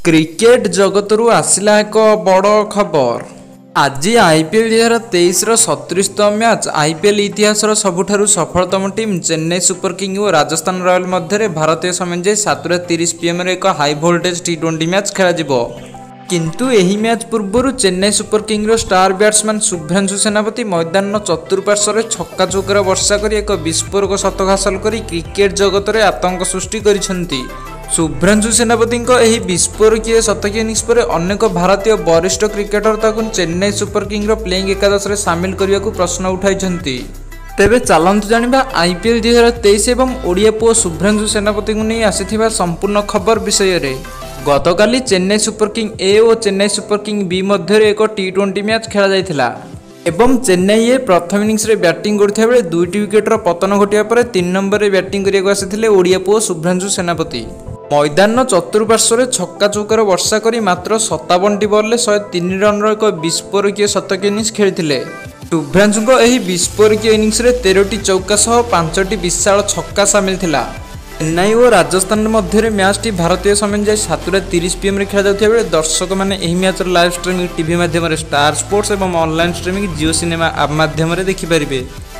Cricket जगतरू आसिला एक बड़ खबर। आज आईपीएल 2023 37तम मैच आईपीएल इतिहास सबुठारु सफलतम टीम चेन्नई सुपर किंग और राजस्थान रॉयल मध्य भारतीय समय 7:30 PM एक हाई वोल्टेज T20 मैच खेल। किंतु एही मैच पूर्व Chennai super king star batsman Shubhranshu Senapati मैदान चतुर्पार्श्व छक्का चौकार वर्षा कर एक विस्फोरक शतक हासिल कर क्रिकेट जगत में आतंक सृष्टि करिसेंती। शुभ्रांशु सेनापति विस्फोरकीय शतक इनिंग्स पर अनेक भारतीय वरिष्ठ क्रिकेटर ताकू चेन्नई सुपर किंग प्लेइंग एकादश में सामिल करने को प्रश्न उठाई। तेबे चलतु जानिबा आईपीएल 2023 एवं ओडिया पुओ शुभ्रांशु सेनापति को नहीं आसीथिबा संपूर्ण खबर विषय रे। गतकाली चेन्नई सुपर किंग ए और चेन्नई सुपर किंग बी मध्य एक T20 मैच खेल जाइथिला एवं चेन्नई ए प्रथम इनिंग्स रे बैटिंग करथिया बेले 2टी विकेटर पतन घटिया पर 3 नंबर रे बैटिंग करिया आसीथिले ओडिया पुओ शुभ्रांशु सेनापति। मैदान चतुर्पार्श्व छक्का चौकार वर्षा करी मात्र 57टी बॉल 103 रन एक विस्फोरकीय शतक इनिंग्स खेलिथिले। शुभ्रांशु एही विस्फोरकीय इनिंग्स रे 13टी चौका सह 5टी विशाल छक्का सामिल थिला। चेन्नई और राजस्थान मध्य मैच टी भारतीय समय 7:30 PM खेल जाउथिया बेले दर्शक माने एही मैच लाइव स्ट्रीमिंग टीवी माध्यम स्टार स्पोर्ट्स एवं online streaming Jio cinema app माध्यम देखि परिबे।